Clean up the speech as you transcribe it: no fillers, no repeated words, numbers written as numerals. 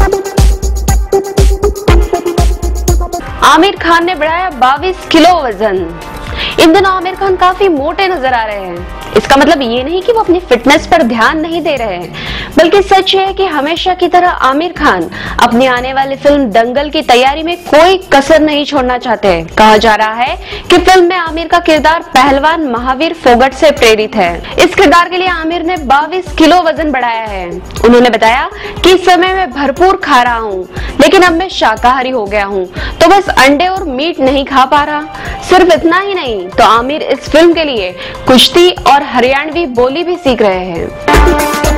आमिर खान ने बढ़ाया 22 किलो वजन। इन दिनों आमिर खान काफी मोटे नजर आ रहे हैं। इसका मतलब ये नहीं कि वो अपनी फिटनेस पर ध्यान नहीं दे रहे हैं, बल्कि सच है कि हमेशा की तरह आमिर खान अपनी आने वाली फिल्म दंगल की तैयारी में कोई कसर नहीं छोड़ना चाहते। कहा जा रहा है कि फिल्म में आमिर का किरदार पहलवान महावीर फोगट से प्रेरित है। इस किरदार के लिए आमिर ने 22 किलो वजन बढ़ाया है। उन्होंने बताया कि इस समय मैं भरपूर खा रहा हूँ, लेकिन अब मैं शाकाहारी हो गया हूँ, तो बस अंडे और मीट नहीं खा पा रहा। सिर्फ इतना ही नहीं, तो आमिर इस फिल्म के लिए कुश्ती और हरियाणवी बोली भी सीख रहे हैं।